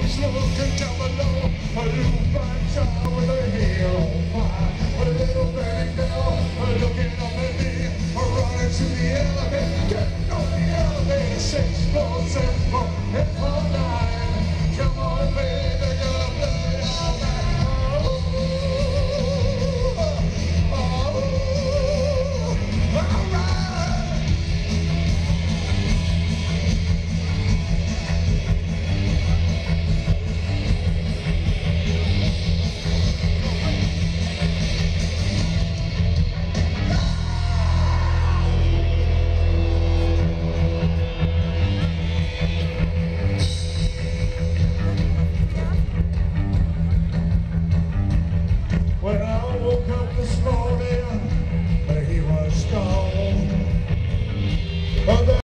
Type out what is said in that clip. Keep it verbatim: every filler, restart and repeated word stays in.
She's looking down below, a little fat child with a heel on fire, a little baby girl looking up at me, running to the elevator, getting on the elevator, six floors and four, and five.